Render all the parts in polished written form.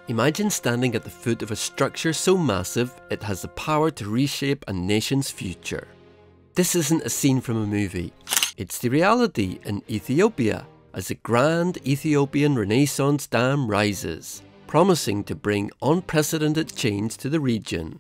Imagine standing at the foot of a structure so massive it has the power to reshape a nation's future. This isn't a scene from a movie, it's the reality in Ethiopia as the Grand Ethiopian Renaissance Dam rises, promising to bring unprecedented change to the region.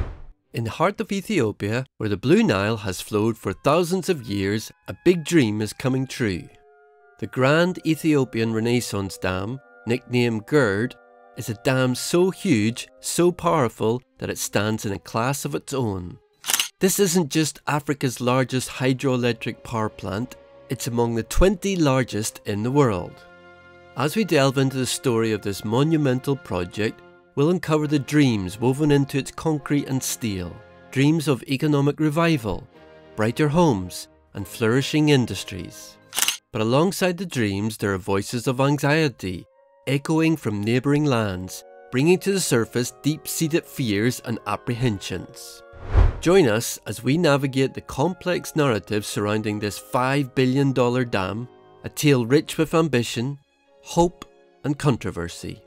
In the heart of Ethiopia, where the Blue Nile has flowed for thousands of years, a big dream is coming true. The Grand Ethiopian Renaissance Dam, nicknamed GERD, is a dam so huge, so powerful that it stands in a class of its own. This isn't just Africa's largest hydroelectric power plant, it's among the 20 largest in the world. As we delve into the story of this monumental project, we'll uncover the dreams woven into its concrete and steel, dreams of economic revival, brighter homes, and flourishing industries. But alongside the dreams, there are voices of anxiety, echoing from neighbouring lands, bringing to the surface deep-seated fears and apprehensions. Join us as we navigate the complex narrative surrounding this $5 billion dam, a tale rich with ambition, hope, and controversy.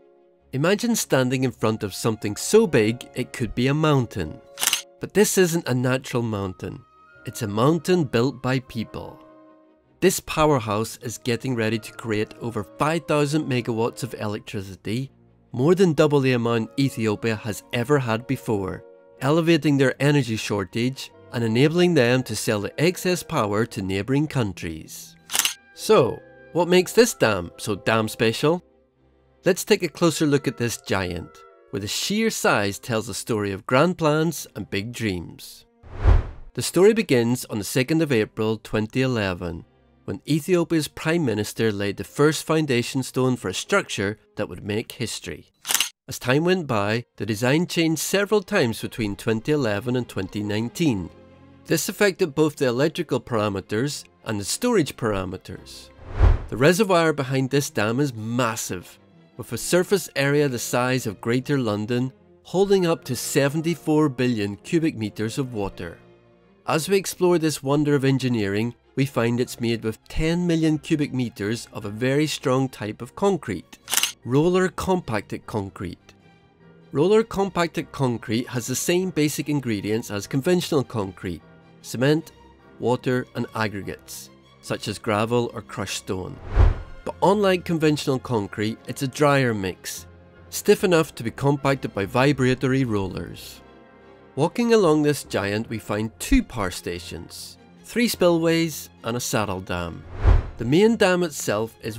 Imagine standing in front of something so big it could be a mountain. But this isn't a natural mountain, it's a mountain built by people. This powerhouse is getting ready to create over 5,000 megawatts of electricity, more than double the amount Ethiopia has ever had before, elevating their energy shortage and enabling them to sell the excess power to neighbouring countries. So, what makes this dam so damn special? Let's take a closer look at this giant, where the sheer size tells a story of grand plans and big dreams. The story begins on the 2nd of April 2011, when Ethiopia's Prime Minister laid the first foundation stone for a structure that would make history. As time went by, the design changed several times between 2011 and 2019. This affected both the electrical parameters and the storage parameters. The reservoir behind this dam is massive, with a surface area the size of Greater London, holding up to 74 billion cubic meters of water. As we explore this wonder of engineering, we find it's made with 10 million cubic meters of a very strong type of concrete, roller compacted concrete. Roller compacted concrete has the same basic ingredients as conventional concrete: cement, water, and aggregates, such as gravel or crushed stone. But unlike conventional concrete, it's a drier mix, stiff enough to be compacted by vibratory rollers. Walking along this giant, we find 2 power stations, 3 spillways, and a saddle dam. The main dam itself is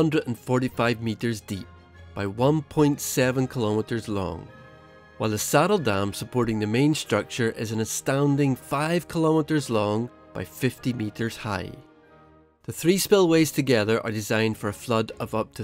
145 meters deep by 1.7 kilometers long, while the saddle dam supporting the main structure is an astounding 5 kilometers long by 50 meters high. The 3 spillways together are designed for a flood of up to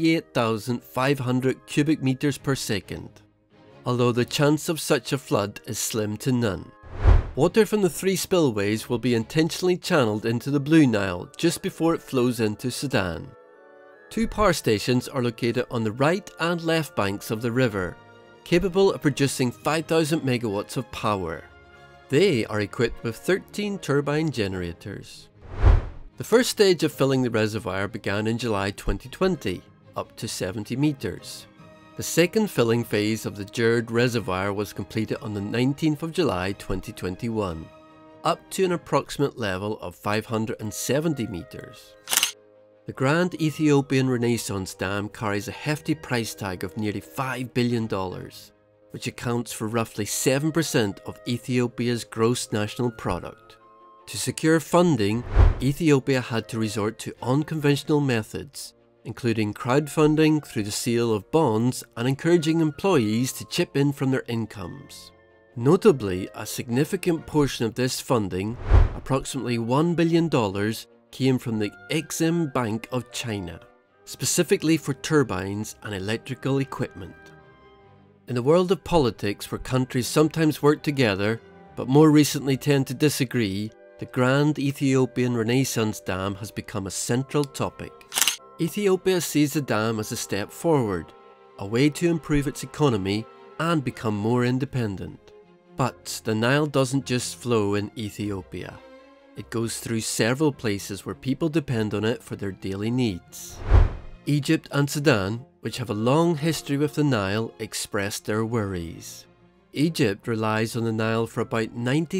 38,500 cubic meters per second, although the chance of such a flood is slim to none. Water from the 3 spillways will be intentionally channeled into the Blue Nile just before it flows into Sudan. 2 power stations are located on the right and left banks of the river, capable of producing 5,000 megawatts of power. They are equipped with 13 turbine generators. The first stage of filling the reservoir began in July 2020, up to 70 meters. The second filling phase of the GERD reservoir was completed on the 19th of July 2021, up to an approximate level of 570 meters. The Grand Ethiopian Renaissance Dam carries a hefty price tag of nearly $5 billion, which accounts for roughly 7% of Ethiopia's gross national product. To secure funding, Ethiopia had to resort to unconventional methods, including crowdfunding through the sale of bonds and encouraging employees to chip in from their incomes. Notably, a significant portion of this funding, approximately $1 billion, came from the Exim Bank of China, specifically for turbines and electrical equipment. In the world of politics, where countries sometimes work together, but more recently tend to disagree, the Grand Ethiopian Renaissance Dam has become a central topic. Ethiopia sees the dam as a step forward, a way to improve its economy and become more independent. But the Nile doesn't just flow in Ethiopia. It goes through several places where people depend on it for their daily needs. Egypt and Sudan, which have a long history with the Nile, expressed their worries. Egypt relies on the Nile for about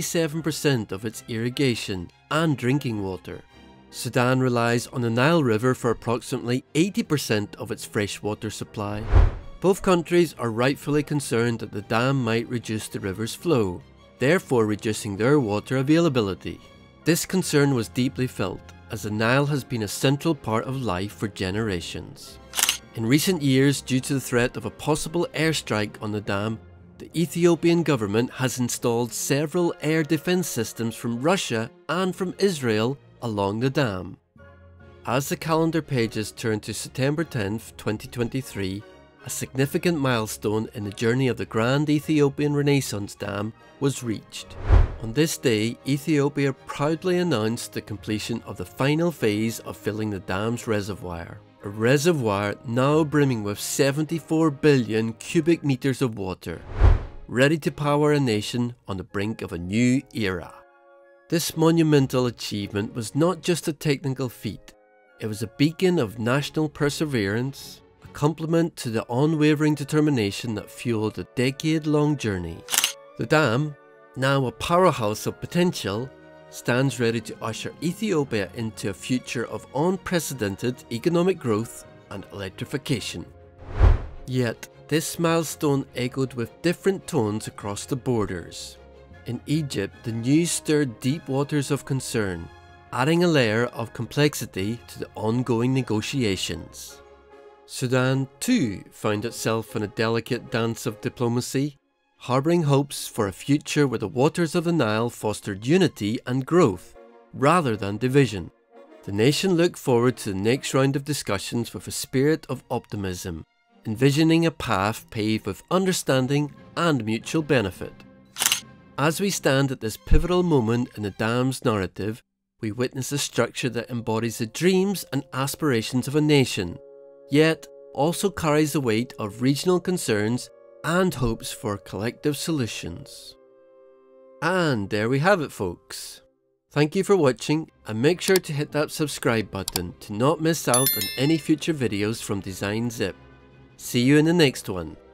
97% of its irrigation and drinking water. Sudan relies on the Nile River for approximately 80% of its freshwater supply. Both countries are rightfully concerned that the dam might reduce the river's flow, therefore reducing their water availability. This concern was deeply felt, as the Nile has been a central part of life for generations. In recent years, due to the threat of a possible airstrike on the dam, the Ethiopian government has installed several air defense systems from Russia and from Israel along the dam. As the calendar pages turn to September 10th, 2023, a significant milestone in the journey of the Grand Ethiopian Renaissance Dam was reached. On this day, Ethiopia proudly announced the completion of the final phase of filling the dam's reservoir. A reservoir now brimming with 74 billion cubic meters of water, ready to power a nation on the brink of a new era. This monumental achievement was not just a technical feat, it was a beacon of national perseverance, a complement to the unwavering determination that fueled a decade-long journey. The dam, now a powerhouse of potential, stands ready to usher Ethiopia into a future of unprecedented economic growth and electrification. Yet, this milestone echoed with different tones across the borders. In Egypt, the news stirred deep waters of concern, adding a layer of complexity to the ongoing negotiations. Sudan, too, found itself in a delicate dance of diplomacy, harbouring hopes for a future where the waters of the Nile fostered unity and growth, rather than division. The nation looked forward to the next round of discussions with a spirit of optimism, envisioning a path paved with understanding and mutual benefit. As we stand at this pivotal moment in the dam's narrative, we witness a structure that embodies the dreams and aspirations of a nation, yet also carries the weight of regional concerns and hopes for collective solutions. And there we have it, folks. Thank you for watching, and make sure to hit that subscribe button to not miss out on any future videos from Design Zip. See you in the next one.